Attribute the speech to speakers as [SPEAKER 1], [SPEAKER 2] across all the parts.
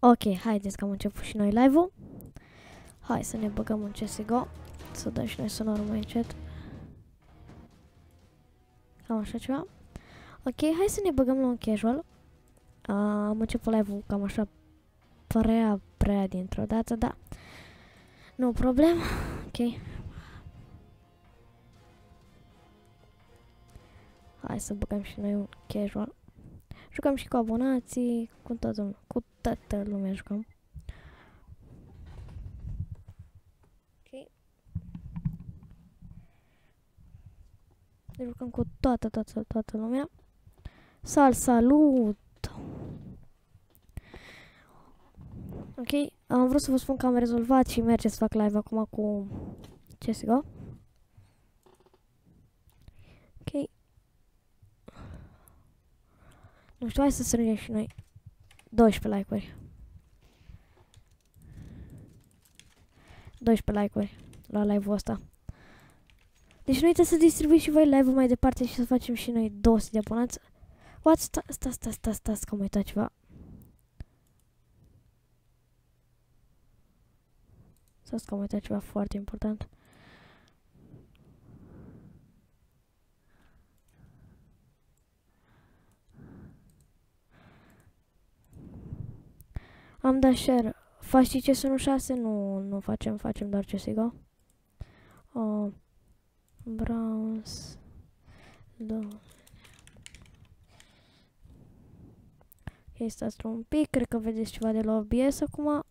[SPEAKER 1] Ok, haideți că am început și noi live-ul. Hai să ne băgăm în CSGO. Să dăm și noi sonorul mai încet. Cam așa ceva. Ok, hai să ne băgăm la un casual. Am început live-ul cam așa prea dintr-o dată, da. Nu problem. Ok. Hai să băgăm și noi un casual. Jucăm și cu abonații, cu toată lumea jucăm. Ok. Jucăm cu toată lumea. Salut! Ok, am vrut să vă spun că am rezolvat și merge să fac live acum cu CSGO. Ok. Nu știu, hai să strângem și noi 12 like-uri. 12 like-uri la live-ul ăsta. Deci nu uitați să distribuiți și voi live-ul mai departe și să facem și noi 200 de abonați. What? Stați, că am uitat ceva. Stați că am uitat ceva foarte important. Am dat share. Faci și CS 6? Nu facem doar CSGO. Browns. Da. Ok, stați un pic. Cred că vedeți ceva de la OBS acum.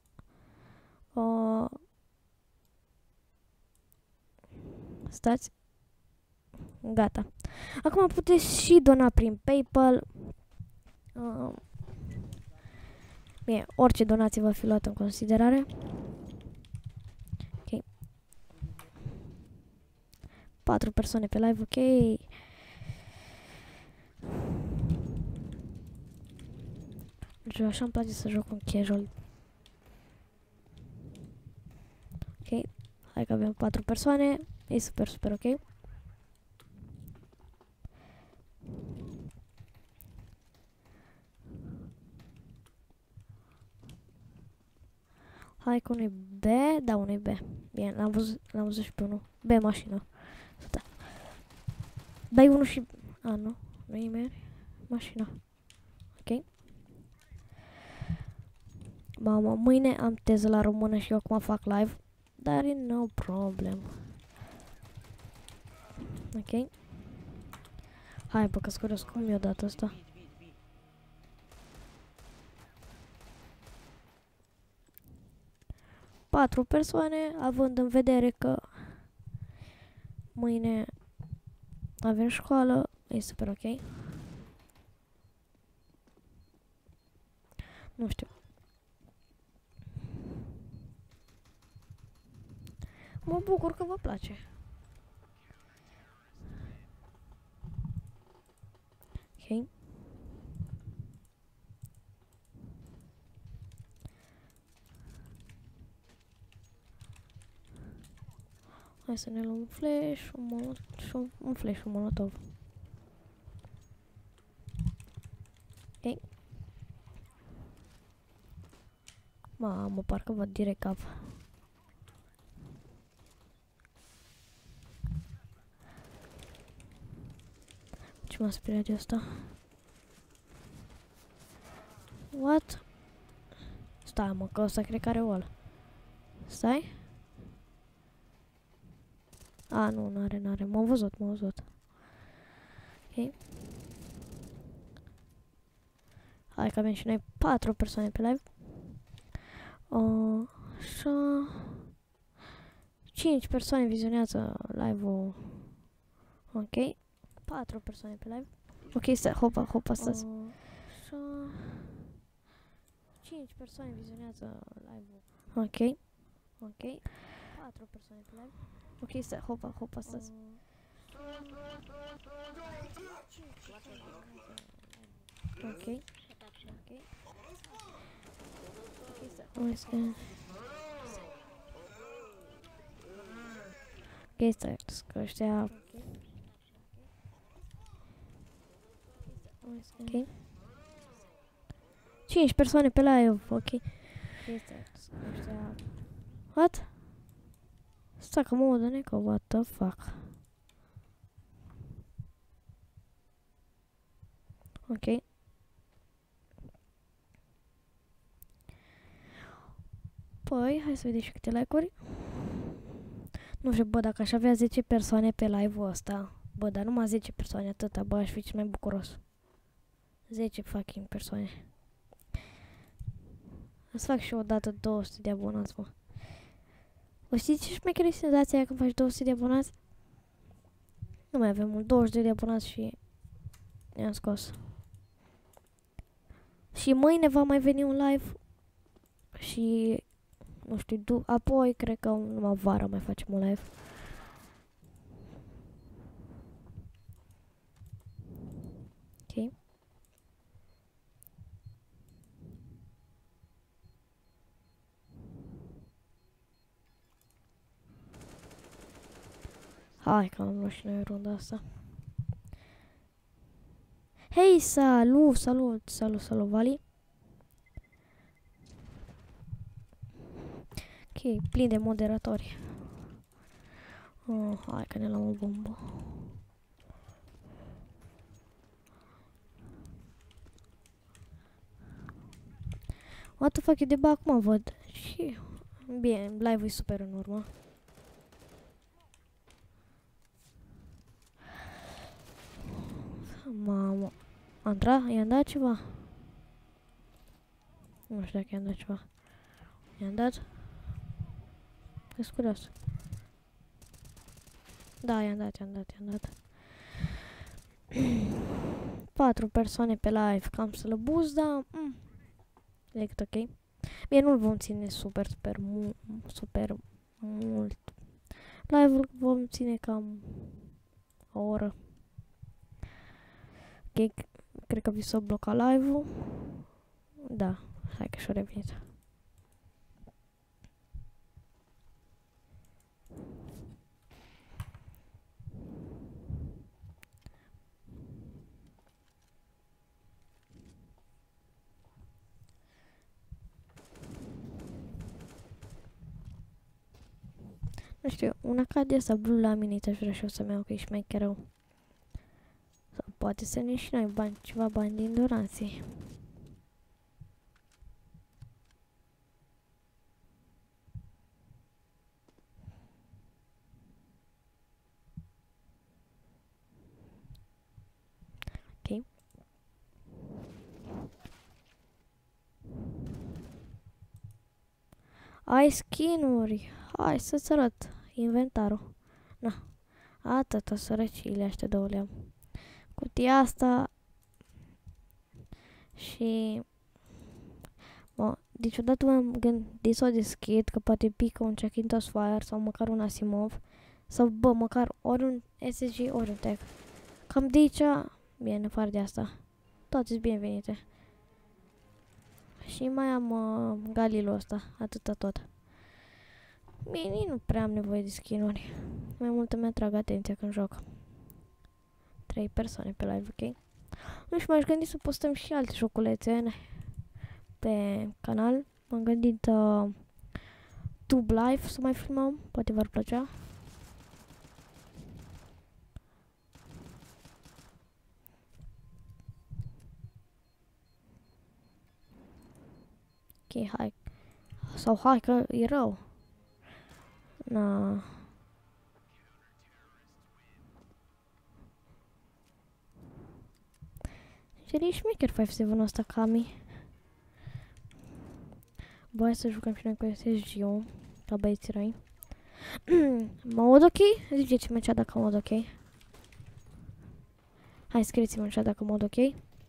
[SPEAKER 1] Stați. Gata. Acum puteți și dona prin PayPal. Bine, orice donație va fi luată în considerare. Ok. 4 persoane pe live, ok. Deci așa îmi place să joc un casual. Ok. Hai că avem 4 persoane. E super, ok. Hai că unui B, da, unui B. Bine, l-am văzut și pe unul. B, mașină. Da. Dai unul și... A, nu. Nu e nimeni. Mașină. Ok. Mamă, mâine am teză la română și eu acum fac live. Dar e no problem. Ok. Hai, bă, că-s curios cum mi-a dat asta. Patru persoane, având în vedere că mâine avem școală, e super ok. Nu știu. Mă bucur că vă place. Ok. Hai să ne luăm un flash, un flash, un molotov. Ok. Mamă, parcă văd direct cap. Ce m-a speriat de asta? What? Stai, mă, că ăsta cred că are wall. Stai? A, nu, n-are. M-am văzut. Ok. Hai că avem și noi 4 persoane pe live. Așa. 5 persoane vizionează live-ul. Ok. 4 persoane pe live. Ok, stai, hopa, stați. Așa. 5 persoane vizionează live-ul. Ok. 4 persoane pe live. Ok, stai, hopa, stați. Ok. Ok, stai, că ăștia... Ok. 5 persoane pe live, ok. Este ăștia... What? Stai că mă udă necă, what the fuck? Ok. Păi, hai să vedem și câte like-uri. Nu știu, bă, dacă aș avea 10 persoane pe live-ul ăsta, bă, dar numai 10 persoane atâta, bă, aș fi cel mai bucuros. 10 fucking persoane. Îți fac și eu odată 200 de abonați, mă. Vă știți ce șmecheră e senzația aia când faci 200 de abonați? Nu mai avem mult, 22 de abonați și i-am scos. Și mâine va mai veni un live și, nu știu, apoi cred că numai vara mai facem un live. Ok. Hai că am luat și noi runda asta. Hei, salut, Vali. Ok, plin de moderatori. Oh, hai că ne luăm o bombă. What the fuck, eu de bă acum văd. Și... Bine, live-ul e super în urmă. Mamă. I-am dat ceva? Nu știu dacă i-am dat ceva. I-am dat? E curios. Da, i-am dat. 4 persoane pe live, cam să lăbuz, dar... E cât ok. Bine, nu-l vom ține super mult. Live-ul vom ține cam o oră. Ok, cred că vi s-a blocat live-ul. Da, hai că și-o revenit. Nu știu, una ca de asta Blue Laminate aș vrea și eu să-mi iau, că e șmecherău. Sau poate să ne și noi bani, ceva bani din donații. Ok. Ai skin-uri. Hai să-ți arăt inventarul. Na, atâta sărăciile aștia două le-am. Cutia asta și... Mă, deci odată m-am gândit să o deschid, că poate pică un Chakintos Fire sau măcar un Asimov. Sau, bă, măcar ori un SSG, ori un tech. Cam de aici, bine, în afară de asta. Toate-s binevenite. Și mai am Galilul ăsta, atâta tot. Bine, nu prea am nevoie de skin-uri. Mai mult îmi atrag atenția când joc. 3 persoane pe live, ok? Nu știu, m-aș gândi să postăm și alte joculețe pe canal. M-am gândit Tube Life să mai filmăm, poate v-ar plăcea. Ok, hai. Sau hai că e rău. Na. Ce e șmecher 5-7 ăsta, Cami. Bă, hai să jucăm și noi cu SSG-ul, ca băieții răi. Mă aud ok? Ziceți-mi în chat dacă mă aud ok. Hai, scrieți-mi în chat dacă mă aud ok.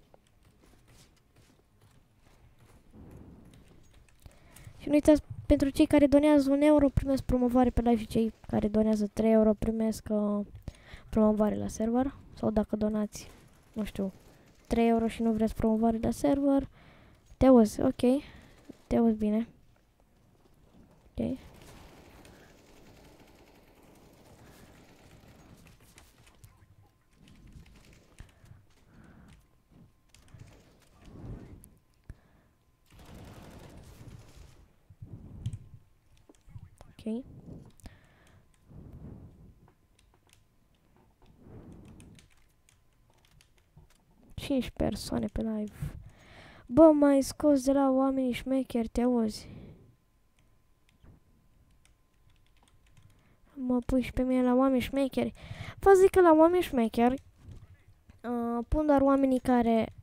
[SPEAKER 1] Și nu uitați, pentru cei care donează 1 euro primesc promovare pe live și cei care donează 3 euro primesc promovare la server. Sau dacă donați, nu știu, 3 euro și nu vreți promovare la server, te auzi, ok. Te auzi bine. Ok. Ok. Cinci persoane pe live. Bă, m-ai scos de la oamenii șmecheri, te auzi? Mă pui și pe mine la oameni șmecheri. Vă zic că la oameni șmecheri pun doar oamenii care...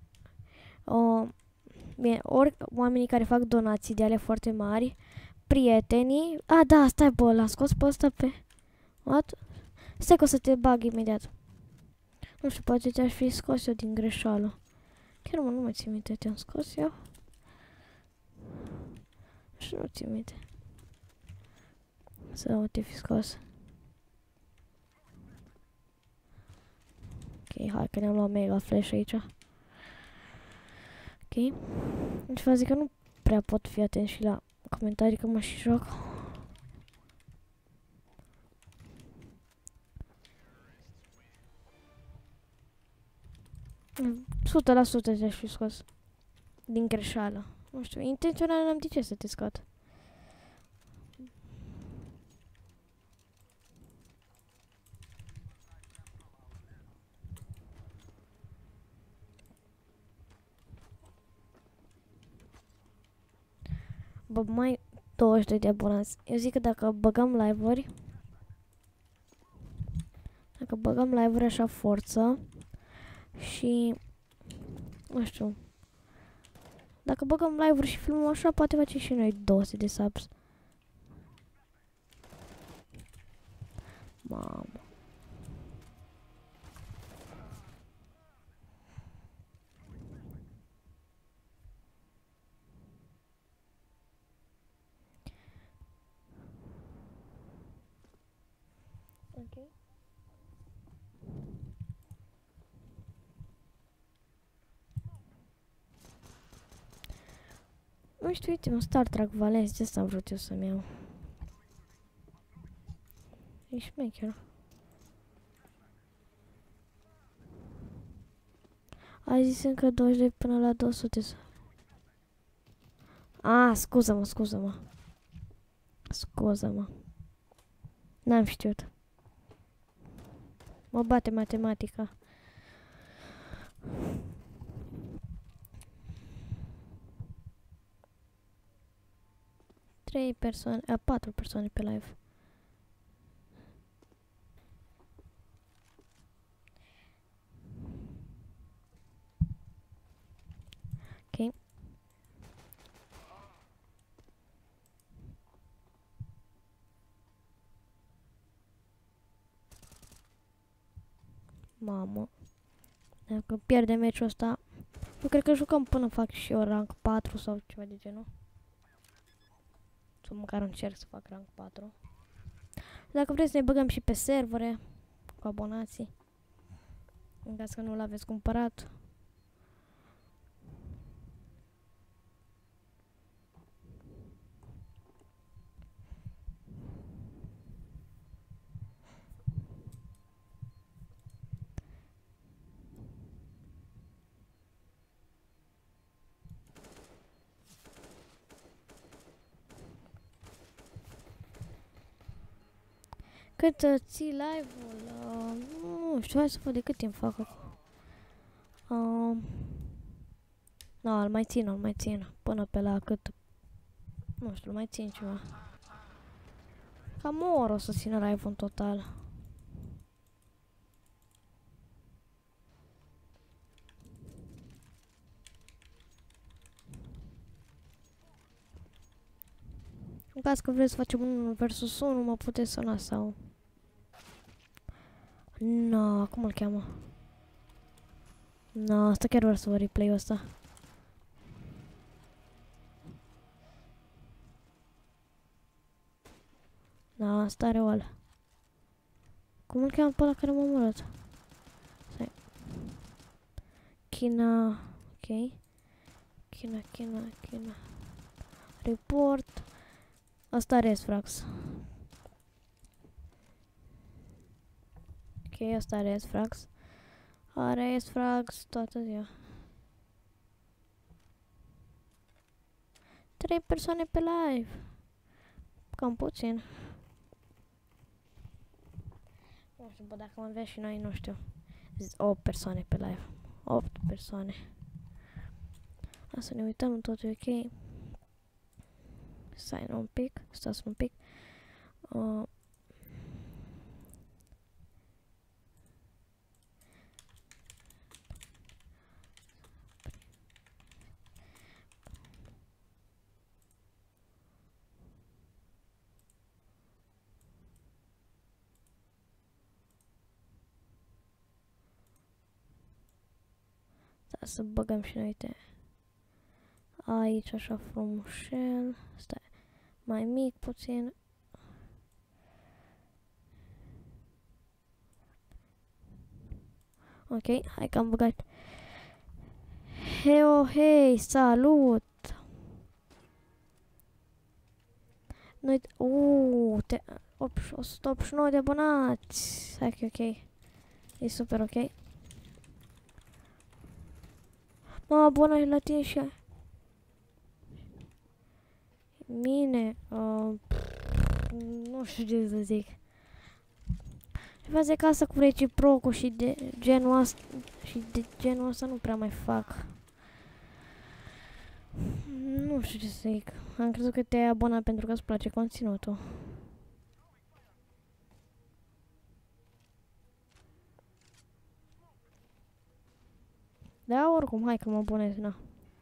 [SPEAKER 1] bine, ori oamenii care fac donații de ale foarte mari, prietenii... A, da, stai, bă, l-a scos pe ăsta pe... What? Stai că o să te bag imediat. Nu știu, poate te-aș fi scos eu din greșeală. Chiar mă, nu mai țin minte, te-am scos eu? Și nu țin minte. Să te fi scos. Ok, hai că ne-am luat mega flash aici. Ok. Deci vă zic că nu prea pot fi atent și la comentarii că mă și joc. Mm, 100% te-aș fi scos. Din greșeală. Nu știu, intențional n-am de ce să te scot. Bă, mai 22 de abonați. Eu zic că dacă băgăm live-uri... Dacă băgăm live-uri așa forță... Și... Nu știu... Dacă băgăm live-uri și filmăm așa, poate facem și noi 200 de subs. Mamă. Ok. Nu știu, uite, un Star Trek Valens, de asta am vrut eu să-mi iau. E șmecher. Ai zis încă 20 până la 200. Ah, scuză-mă, scuză-mă. Scuză-mă. N-am știut. Mă bate matematica. Trei persoane, 4 persoane pe live. Ok. Mamă. Dacă pierde meciul ăsta, eu cred că jucăm până fac și eu rank 4 sau ceva de genul. Sau măcar încerc să fac rank 4. Dacă vreți să ne băgăm și pe servere cu abonații, în caz că nu l-aveți cumpărat. Cât ții live-ul? Nu știu, hai să văd de cât timp fac acum. Nu, îl mai țin. Până pe la cât... Nu știu, îl mai țin ceva. Cam o oră o să țină live-ul în total. În caz că vreți să facem 1 versus 1, mă puteți suna sau... No, cum îl cheamă? No, asta chiar vreau să vă replay-ul ăsta. No, asta are oală. Cum îl cheamă pe ăla care m-a omorât? Stai. China... Ok. China. Report. Asta are S-Frax. Ok, asta are S-Frax. Are S-Frax toată ziua. 3 persoane pe live. Cam puțin. Nu știu, bă, dacă mă vezi și noi, nu știu. 8 persoane pe live. 8 persoane. Hai să ne uităm, tot e ok. Stai un pic, stați un pic. Da, să băgăm și noi, uite. Aici, așa frumușel. Stai, mai mic puțin. Ok, hai că am băgat. Heo, hei, salut! Noi, 189 de abonați. Hai că e ok. E super ok. Mă abonai la tine și mine. Nu știu ce să zic. Faze ca asta cu reciprocul și de genul ăsta. Și de genul ăsta nu prea mai fac. Nu știu ce să zic. Am crezut că te-ai abonat pentru că îți place conținutul. Da, oricum, hai că mă abonez, na.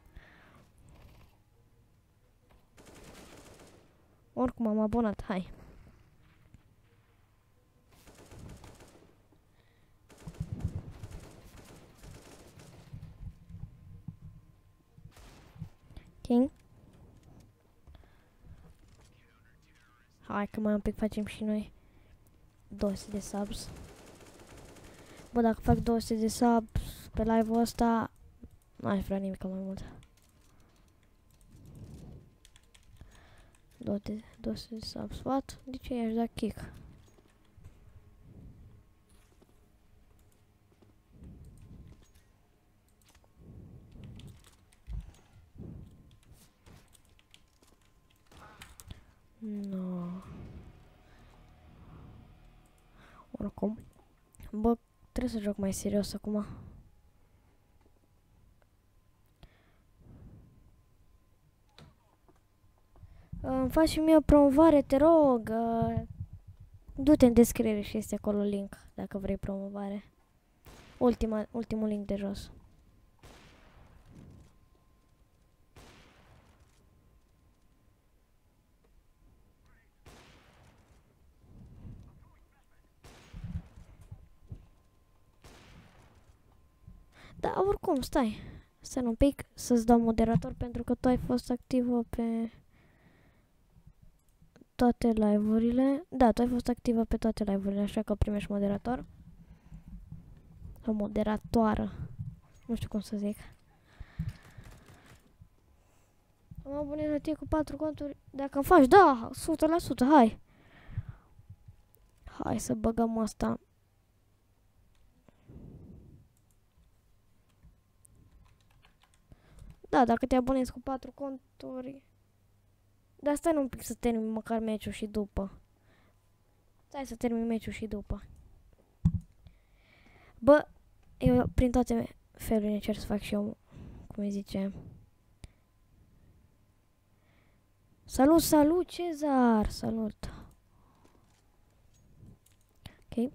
[SPEAKER 1] Oricum am abonat, hai. King. Hai că mai un pic facem și noi 200 de subs. Bă, dacă fac 200 de subs pe live-ul ăsta, nu aș vrea nimic mai mult. 200 de subs, what? De ce i-aș da kick? No. Oricum. Bă, trebuie să joc mai serios acum. Îmi faci și mie o promovare, te rog. Du-te în descriere și este acolo link, dacă vrei promovare. Ultimul link de jos. Da, oricum, stai. Stai un pic să-ți dau moderator pentru că tu ai fost activă pe toate live-urile. Da, tu ai fost activă pe toate live-urile, așa că primești moderator. O moderatoară. Nu știu cum să zic. Am abonat la tine cu 4 conturi. Dacă îmi faci, da, 100%, hai. Hai să băgăm asta. Da, dacă te abonezi cu 4 conturi. Dar stai un pic să termin măcar meciul și după. Stai să termin meciul și după. Bă, eu prin toate felurile încerc să fac și eu, cum îi zice. Salut, salut, Cezar! Salut! Ok.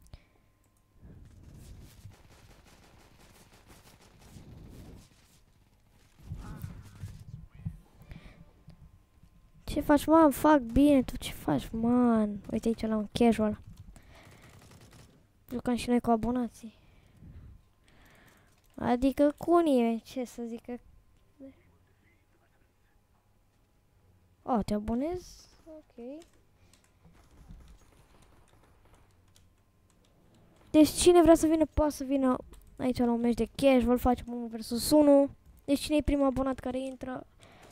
[SPEAKER 1] Ce faci, man? Fac bine, tu ce faci, man? Uite aici la un casual. Jucăm și noi cu abonații. Adică cu unii, ce să zic. Oh, te abonezi? Ok. Deci cine vrea să vină, poate să vină aici la un meci de casual, facem 1 vs 1. Deci cine e primul abonat care intră?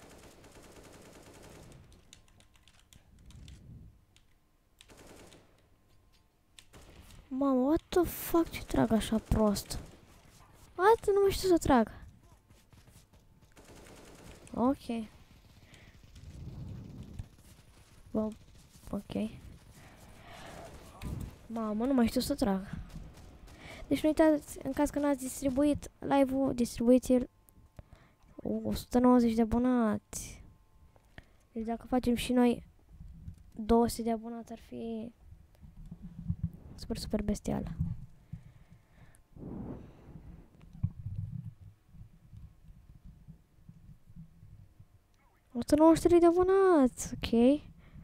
[SPEAKER 1] Mamă, what the fuck, ce trag așa prost? What? Nu mai știu să trag. Ok. Bă, ok. Mamă, nu mai știu să trag. Deci nu uitați, în caz că n-ați distribuit live-ul, distribuiți-l 190 de abonați. Deci dacă facem și noi 200 de abonați ar fi super, super bestial. O 193 de abonați, ok.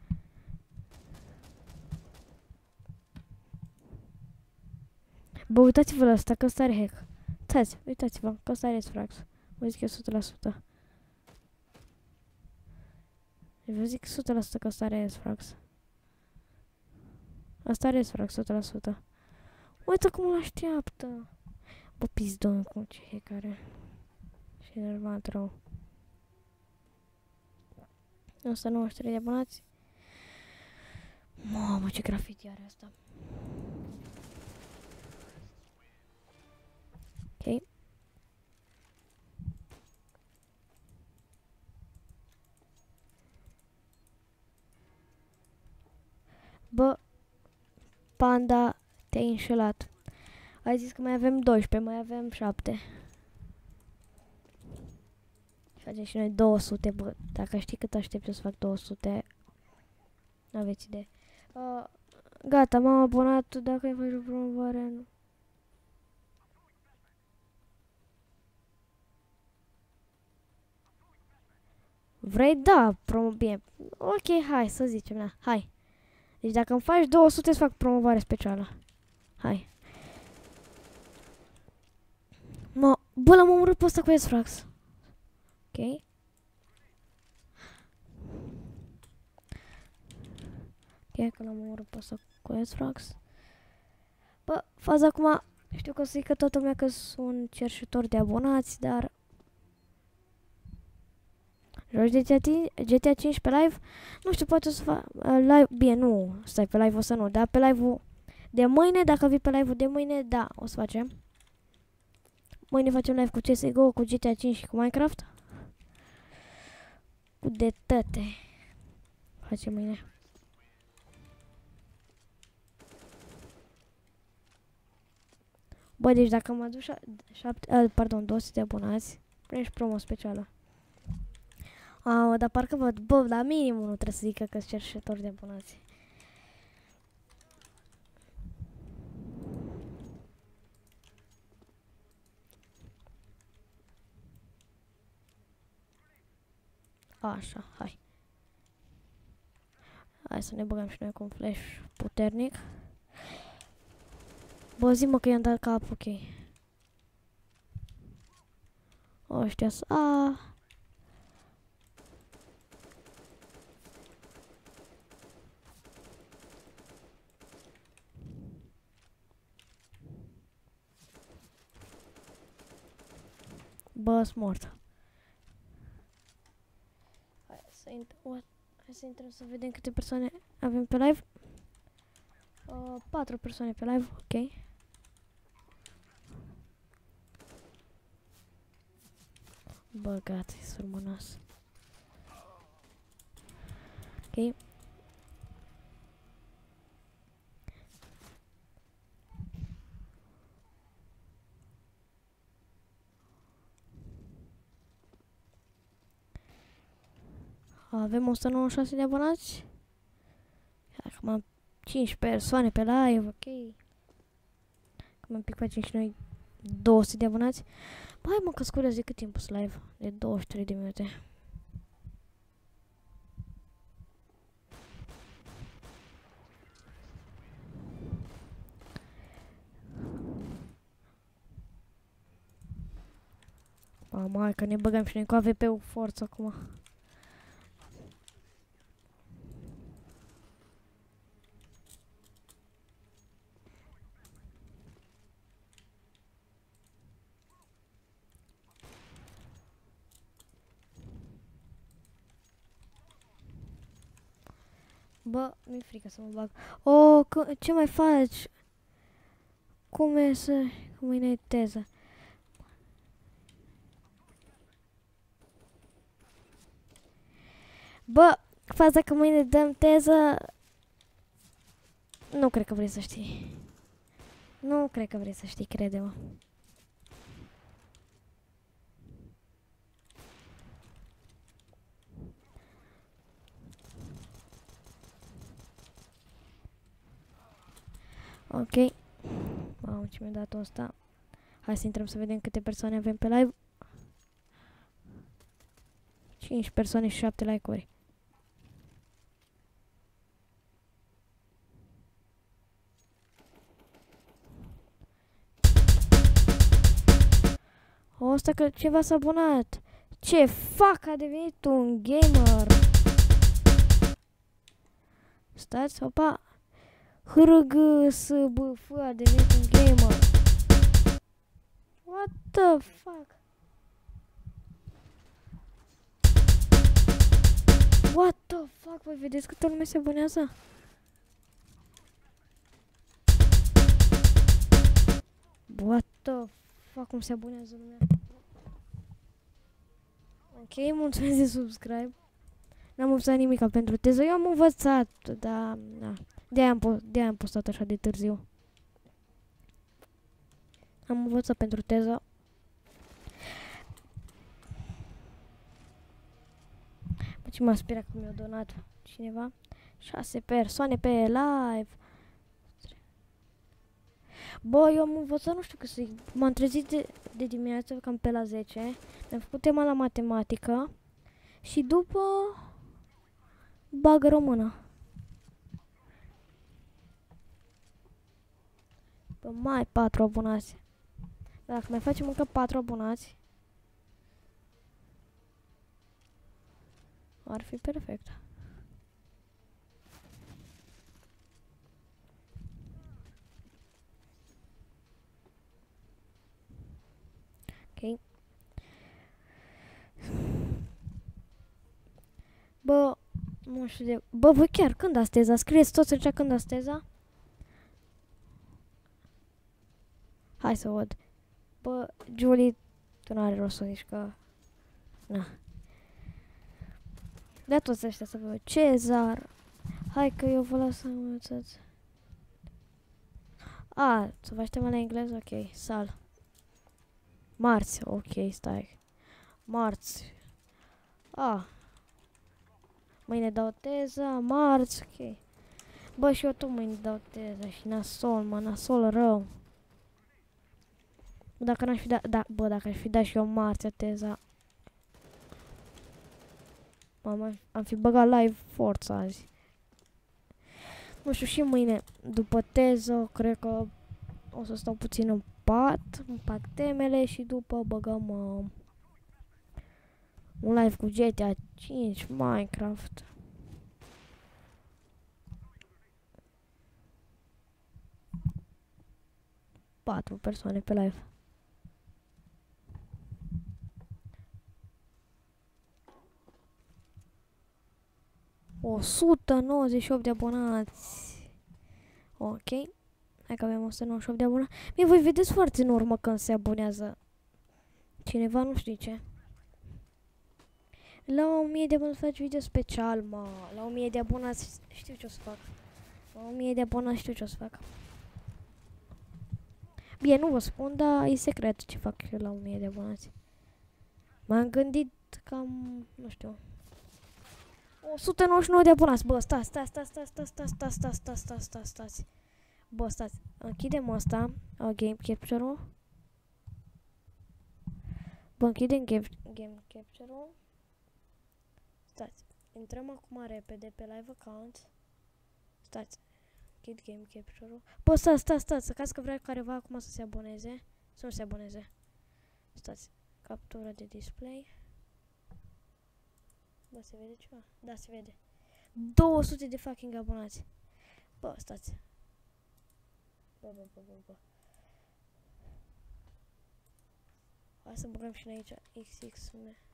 [SPEAKER 1] Bă, uitați-vă la asta, că ăsta are hack. Uitați-vă, că ăsta are Sfrax. Vă zic eu 100%. Vă zic 100% că ăsta are Sfrax. Asta are Sfrax 100%. Uite cum îl așteaptă. Bă, pizdon, cum ce hack are. Și enervant rău. 193 de abonați. Mamă, ce grafiti are asta. Ok. Bă, Panda, te-ai înșelat. Ai zis că mai avem 12, mai avem 7. Facem și noi 200, bă. Dacă știi cât aștept eu să fac 200, n-aveți idee. Gata, m-am abonat. Dacă îi faci o promovare, nu. Vrei? Da, bine. Ok, hai să zicem, da, hai. Deci dacă îmi faci 200, îți fac promovare specială. Hai. Bă, l-am omorât pe ăsta cu S-Frax. Ok. Ok, că l-am omorât pe ăsta cu S-Frax. Bă, faza acum, știu că o să zic că toată lumea că sunt cerșitor de abonați, dar... Joci GTA 5 pe live? Nu știu, poate o să fac live... Bine, nu, stai, pe live o să nu, dar pe live-ul de mâine, dacă vii pe live-ul de mâine, da, o să facem. Mâine facem live cu CSGO, cu GTA 5 și cu Minecraft. Cu de tăte. Facem mâine. Bă, deci dacă mă duc 200 de abonați, primești promo specială. Dar parcă văd, bă, la minimum nu trebuie să zică că-s cerșetor de abonați. Așa, hai. Hai să ne băgăm și noi cu un flash puternic. Bă, zi-mă că i-am dat cap, ok. Ăștia Bă, sunt mort. Hai să intrăm să vedem câte persoane avem pe live. 4 persoane pe live, ok. Bă, gata, e surmănos. Ok. Avem 196 de abonați. Acum am 5 persoane pe live, ok. Acum un pic facem și noi 200 de abonați. Bă, hai mă, că-s curios de cât timp sunt live. De 23 de minute. Mamă, hai că ne băgăm și noi cu AVP-ul forță acum. Bă, mi-e frică să mă bag. Ce mai faci? Cum e să... Cum e teza? Bă, faza că mâine dăm teză... Nu cred că vrei să știi. Nu cred că vrei să știi, crede-mă. Ok. Mamă, ce mi-a dat ăsta. Hai să intrăm să vedem câte persoane avem pe live. 5 persoane și 7 like-uri. Ăsta că ceva s-a abonat. Ce fac, a devenit un gamer. Stați, opa. HRGSBF a devenit un gamer. What the fuck? What the fuck? Voi vedeți câtă lume se abonează? What the fuck? Cum se abonează lumea? Ok, mulțumesc de subscribe. N-am învățat nimica pentru teză. Eu am învățat, dar... Na. De-aia am postat așa de târziu. Am învățat pentru teză. Bă, ce m-a speriat că mi-a donat cineva. 6 persoane pe live. Bă, eu am învățat, nu știu că să zic. M-am trezit de dimineață, cam pe la 10. Mi-am făcut tema la matematică. Și după... bagă română. Bă, mai 4 abonați. Dacă mai facem încă 4 abonați, ar fi perfect. Ok. Bă, nu știu de... Bă, voi chiar când asteza? Scrieți toți în cea când asteza? Hai să văd. Bă, Julie, tu n-are rost să zici că... Na. De toți ăștia să văd. Cezar. Hai că eu vă las să învățați. A, să faci tema la engleză? Ok, sal. Marți, ok, stai. Marți. A. Mâine dau teza, marți, ok. Bă, și eu tot mâine dau teza și nasol, mă, nasol rău. Dacă n-aș fi dat, bă, dacă aș fi dat și eu marțea teza. Mama, am fi băgat live forța azi. Nu știu, și mâine, după teză, cred că o să stau puțin în pat, împac temele și după băgăm un live cu GTA 5, Minecraft. Patru persoane pe live. O 198 de abonați. Ok. Hai că avem 198 de abonați. Mie voi vedeți foarte în urmă când se abonează cineva, nu știu ce. La 1000 de abonați faci video special, mă. La 1000 de abonați știu ce o să fac. La 1000 de abonați știu ce o să fac. Bine, nu vă spun, dar e secret ce fac eu la 1000 de abonați. M-am gândit cam, nu știu, 199 de abonați. Bă, stați. Bă, stați. Închidem asta. Game capture-ul. Bă, închidem game capture-ul. Stați. Intrăm acum repede pe live account. Stați. Închid game capture-ul. Bă, stați. Să caz că vrea careva acum să se aboneze. Să nu se aboneze. Stați. Captură de display. Bă, se vede ceva? Da, se vede. 200 de fucking abonați. Bă, stați. Bă. Hai să băgăm și aici XX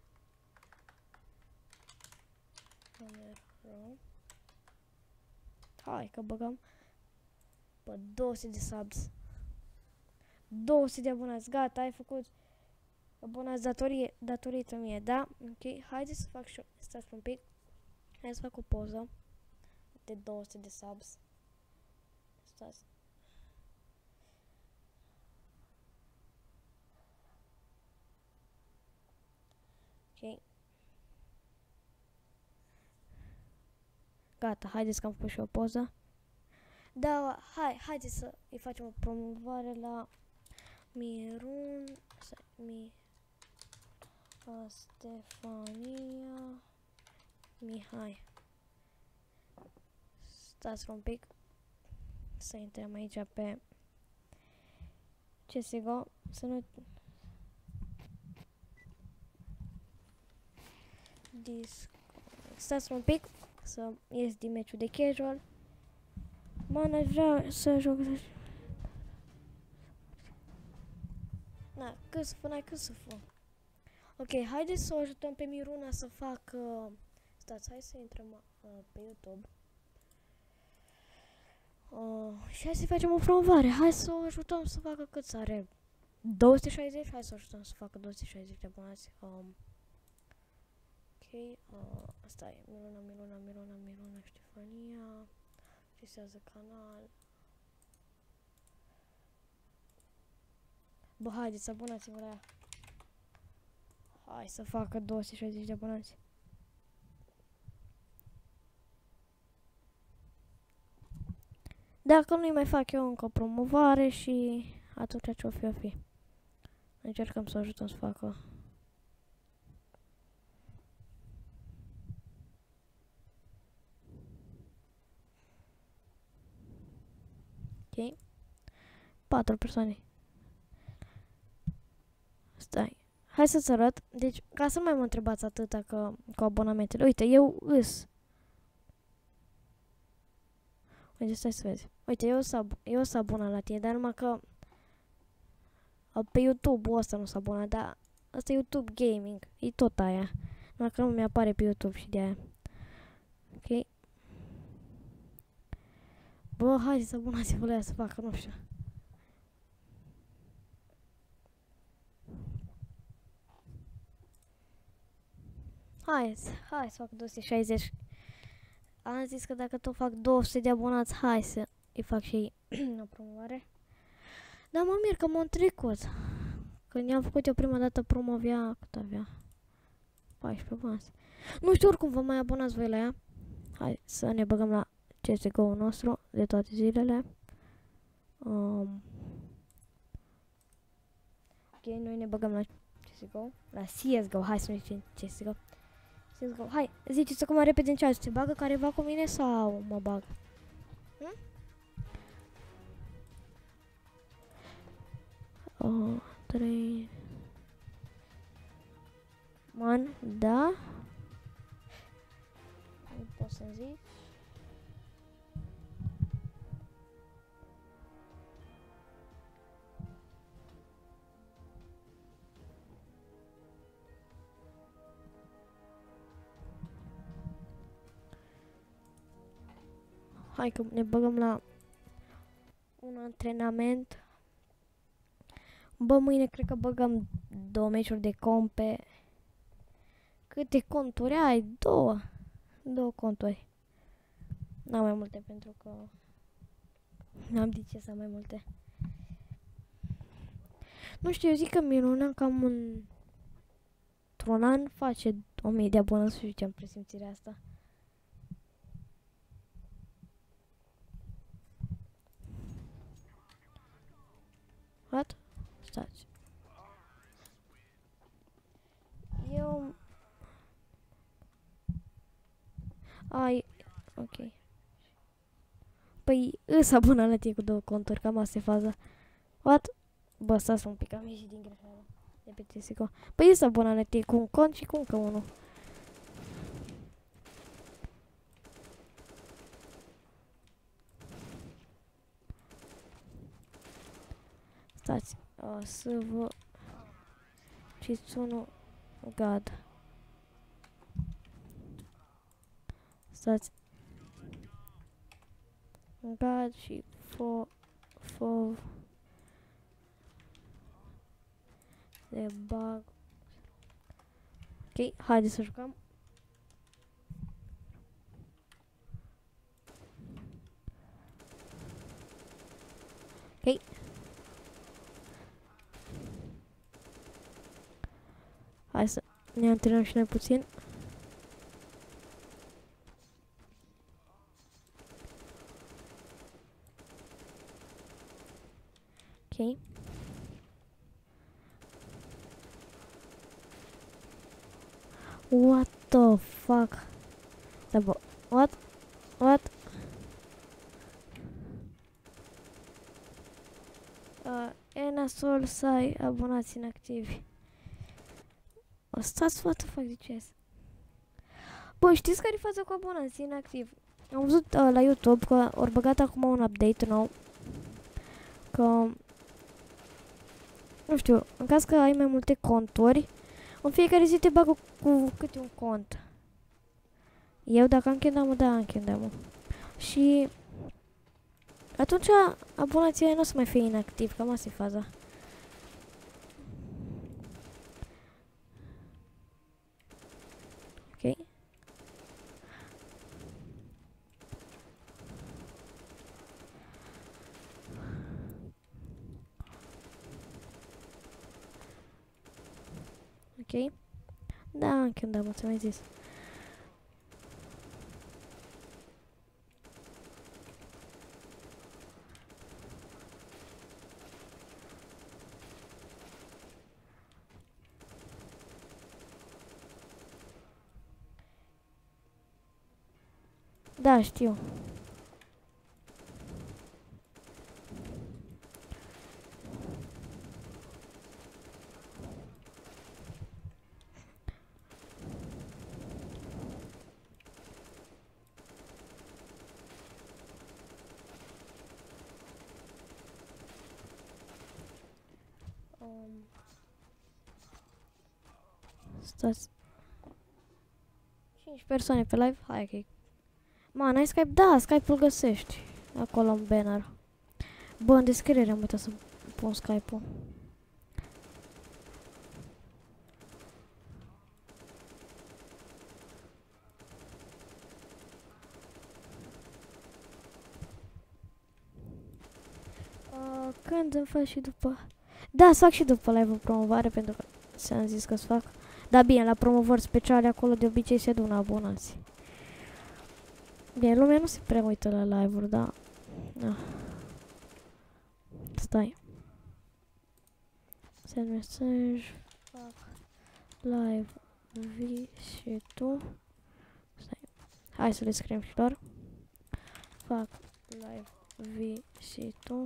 [SPEAKER 1] Hai că băgăm. Bă, 200 de subs. 200 de abonați. Gata, ai făcut abonați datorită mie, da? Ok, haideți să fac și eu. Stați un pic. Hai să fac o poză de 200 de subs. Stați. Ok. Gata, haideți că am făcut și o poză. Da, haideți să îi facem o promovare la Mirun, Stefania, Mihai. Stați un pic. Să intrăm aici pe CSGO. Să nu... Stați un pic. Să ies din meciul de casual. Man, aș vrea să joc... Na, cât să fă, cât să fă. Ok, haideți să o ajutăm pe Miruna să facă... Stați, hai să intrăm pe YouTube. Și hai să facem o promovare. Hai să o ajutăm să facă cât are? 260? Hai să o ajutăm să facă 260 de abonați. Ok, stai, Miruna, Ștefania, accesează canal. Bă, haideți, abonați-vă la ea. Hai să facă 260 de abonați. Dacă nu-i mai fac eu încă o promovare și atunci ce o fi, o fi. Încercăm să o ajutăm să facă. Ok. 4 persoane. Stai. Hai să-ți arăt. Deci, ca să nu mai mă întrebați atâta cu abonamentele. Uite, eu îs. Uite, stai să vezi. Uite, eu s-a abonat la tine, dar numai că pe YouTube-ul ăsta nu s-a abonat, dar ăsta e YouTube Gaming. E tot aia. Numai că nu mi-apare pe YouTube și de aia. Ok. Bă, hai să abonați-vă la ea să facă, nu știu. Hai să fac 260. Am zis că dacă tot fac 200 de abonați, hai să îi fac și o promovare. Dar mă mir că m-am trecut. Când i-am făcut eu prima dată promovia, cât avea? 14 abonați. Nu știu, oricum vă mai abonați voi la ea. Hai să ne băgăm la CSGO-ul nostru de toate zilele. Ok, noi ne băgăm la CSGO. La CSGO, hai să nu zicem CSGO. CSGO, hai, ziceți acum repede în chat. Se bagă careva cu mine sau mă bag? 3... Man, da? Nu pot să zic. Hai că ne băgăm la un antrenament. Bă, mâine cred că băgăm 2 meciuri de compe. Câte conturi ai? 2. 2 conturi. N-am mai multe pentru că n-am de ce să am mai multe. Nu știu, eu zic că Miruna cam într-un an face 1000 de abonați, și ce am presimțirea asta. What? Stați. Eu... Ai... Ok. Păi, îs abonat la tine cu 2 conturi, cam asta e faza. What? Bă, stați un pic, am ieșit din greșeală. De pe CSGO. Păi, îs abonat la tine cu un cont și cu încă unul. Stați. O să vă... Ciți unul... God. Stați. God și de bug. Ok, haideți să jucăm. Ne antrenăm și noi puțin. Ok. What the fuck? Da, bă. What? What? Enasol să ai abonați inactivi. Stați, what the fuck, de ce? Bă, știți care e faza cu abonații inactivi? Am văzut la YouTube că ori băgat acum un update nou. Că... Nu știu, în caz că ai mai multe conturi, în fiecare zi te bagă cu câte un cont. Eu dacă am Kendamă, da, am Kendamă. Și... atunci abonația nu o să mai fie inactiv, cam asta e faza. Ok. Ok. Da, am Kendamă, ți-am mai zis. Da, știu. Stați. 5 persoane pe live? Hai că Man, ai Skype? Da, Skype-ul găsești. Acolo în banner. Bă, în descriere am uitat să pun Skype-ul. Când îmi fac și după... Da, să fac și după live-ul promovare, pentru că ți-am zis că-ți fac. Da, bine, la promovări speciale acolo de obicei se adună abonați. Bine, lumea nu se prea uită la live-uri, da. Da. Stai. Send mesaj. Fac live vi și tu. Stai. Hai să le scriem și doar. Fac live vi și tu.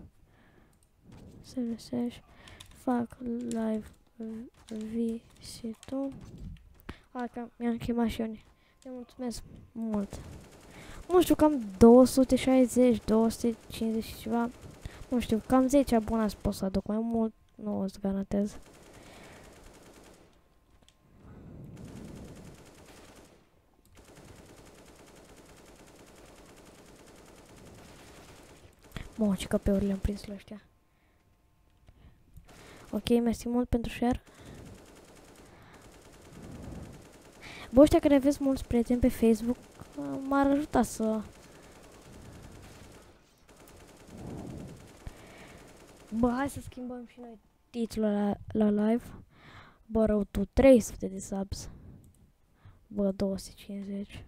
[SPEAKER 1] Send mesaj. Fac live vi și tu. Hai că mi-am chemat și eu. Te mulțumesc mult. Nu știu, cam 260, 250 și ceva. Nu știu, cam 10 abonați pot să aduc, mai mult nu o să garantez. Mă, ce căpeuri le-am prins la ăștia. Ok, mersi mult pentru share. Bă, ăștia care aveți mulți prieteni pe Facebook, m-ar ajuta să... Bă, hai să schimbăm și noi titlul la live. Bă, rău tu, 300 de subs. Bă, 250.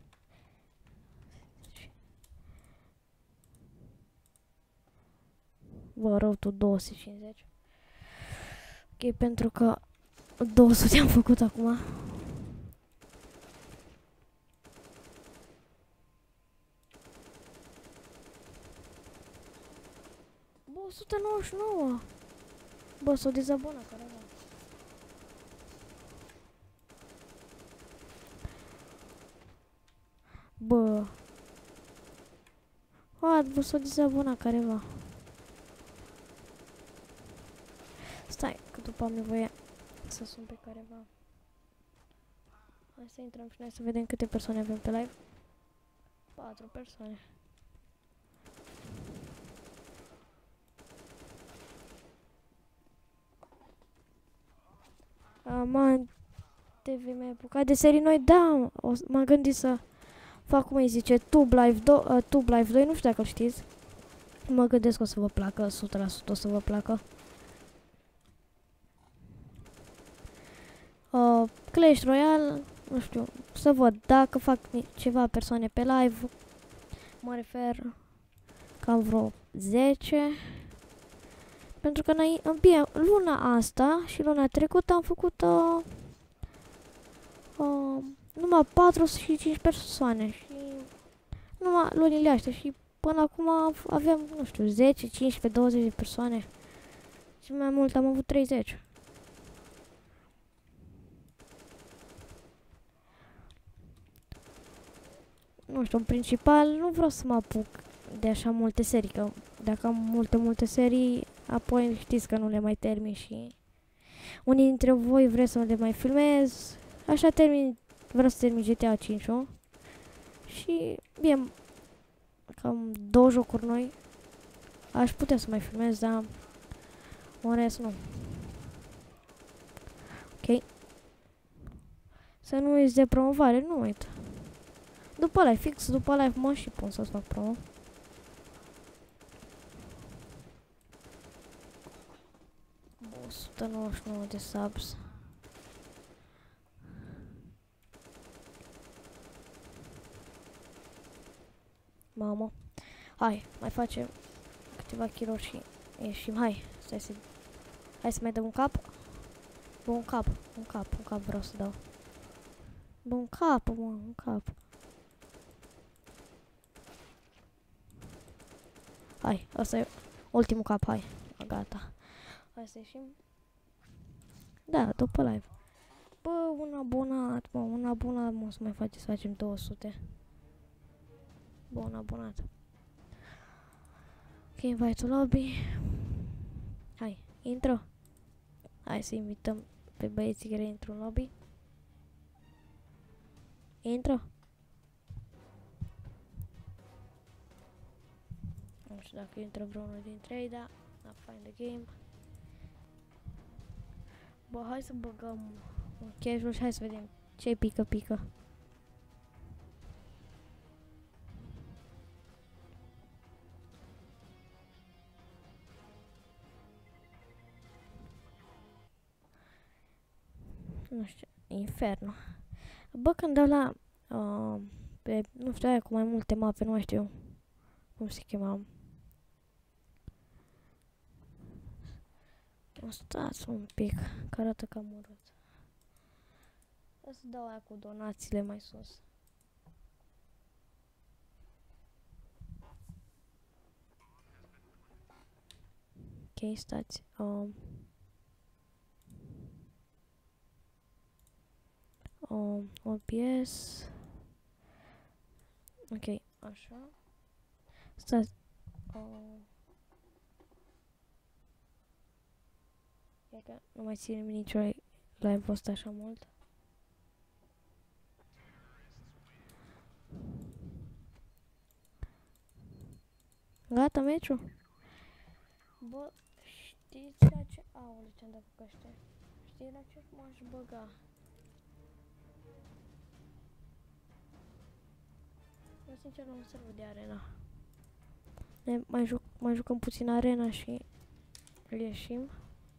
[SPEAKER 1] Bă, rău tu, 250. Ok, pentru că 200 am făcut acum. Bă, 199. Bă, s-o dezabonat careva. Bă. Bă, s-o dezabonat careva. Stai, că după am nevoie să sun pe careva. Hai să intrăm și noi să vedem câte persoane avem pe live. 4 persoane. Man, TV mi-ai apucat de serii noi? Da, m-am gândit să fac, cum îi zice, Tube Live 2, nu știu dacă-l știți. Mă gândesc că o să vă placă, 100% o să vă placă. Clash Royale, nu știu, să văd dacă fac ceva persoane pe live, mă refer cam vreo 10. Pentru că bine, luna asta și luna trecută am făcut numai 45 persoane și numai lunile astea și până acum aveam, nu știu, 10, 15, 20 de persoane și mai mult am avut 30. Nu știu, în principal nu vreau să mă apuc de așa multe serii, că dacă am multe serii, apoi știți că nu le mai termin și unii dintre voi vreți să le mai filmez, așa vreau să termin GTA 5 și bine, cam 2 jocuri noi, aș putea să mai filmez, dar în rest nu. Ok. Să nu uiți de promovare, nu uit. După live, fix după live mă și pun să-ți fac promo. Bă, 199 de subs. Mamă. Hai, mai facem câteva kilori și ieșim. Hai, hai să mai dăm un cap. Bă, un cap vreau să dau. Bă, un cap. Hai, asta e ultimul cap, hai. Gata. Hai să ieșim. Da, după live. Bă, un abonat, mă, să mai facem 200. Bă, un abonat. Ok, invite to lobby. Hai, intră. Hai să invităm pe băieții care intră în lobby. Intră. Nu știu dacă intră vreunul dintre ei, dar find the game. Bă, hai să băgăm un casual și hai să vedem ce pică. Nu știu, Inferno. Bă, când dau la pe, nu știu, aia cu mai multe mape, nu mai știu cum se chema. Stați un pic, că arată cam urât. O să dau aia cu donațiile mai sus. Ok, stați. OBS. Ok, așa. Stați. E că nu mai ținem nicio live-ul ăsta așa mult. Gata meciul? Bă, știți la ce... Aoleu, ce-am dat cu căște. Știi la ce m-aș băga? Bă, sincer, nu se vede arena. Mai jucăm puțin arena și ieșim.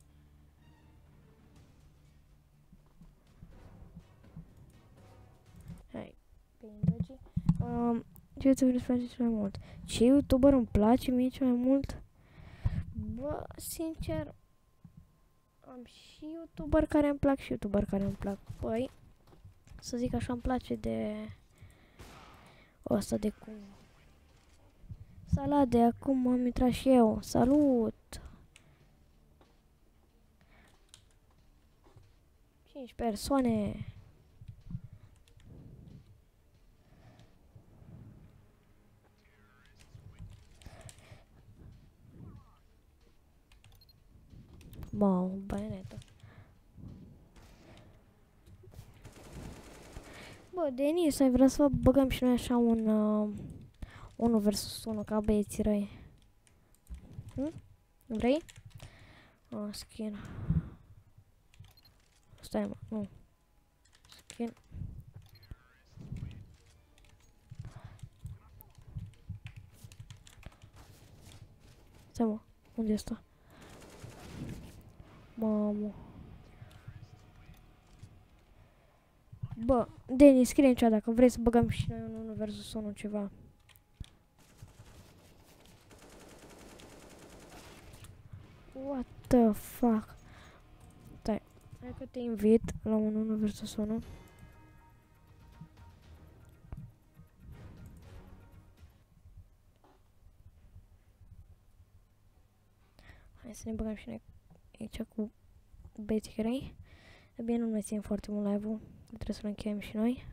[SPEAKER 1] Hai, pe indogii. Ce youtuber îți place cel mai mult? Ce youtuber îmi place mie cel mai mult? Bă, sincer, am și youtuber care îmi plac și youtuber care îmi plac. Păi, să zic așa, îmi place de ăsta de cum Salade, acum am intrat și eu. Salut! 5 persoane. Mamă, baionetă. Bă, Denis, ai vrea să băgăm și noi așa un 1 versus 1 ca băieții răi? Vrei? Skin. Stai, mă, nu. Skin. Stai, mă, unde este? Mamă. Bă, Denis, scrie în chat dacă vrei să băgăm și noi un 1 versus 1 ceva. What the fuck? Stai, hai că te invit la un 1 versus 1. Hai să ne băgăm și noi aici cu băieții grei. De bine, nu mai țin foarte mult live-ul. Trebuie să-l încheiem și noi.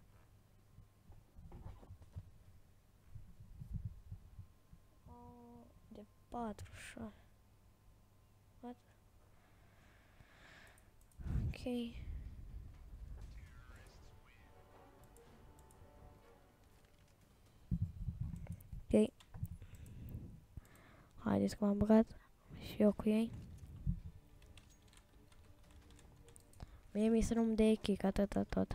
[SPEAKER 1] De 4, What? Ok. Ok. Haideți că m-am băgat și eu cu ei. Mie mi să nu-mi dea kick, atâta tot.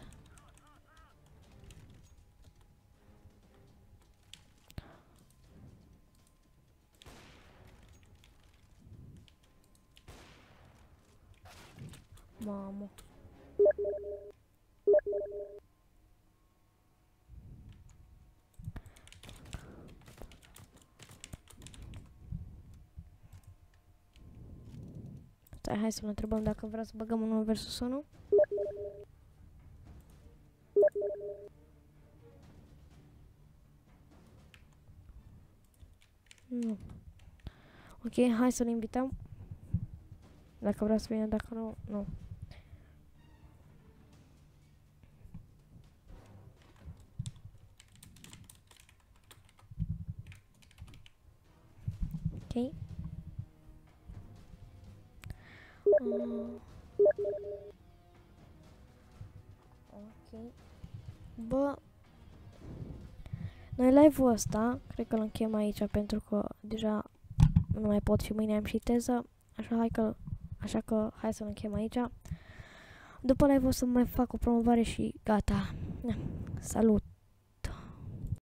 [SPEAKER 1] Mamă. Stai, hai să-l întrebăm dacă vrea să băgăm 1 versus 1. Nu. Ok, hai să-l invităm. Dacă vrea să vină, dacă nu, nu. Ok. Ok. Bă, noi live-ul ăsta, cred că îl închem aici pentru că deja nu mai pot și mâine am și teză, așa că hai să-l închem aici. După live o să mai fac o promovare și gata. Salut!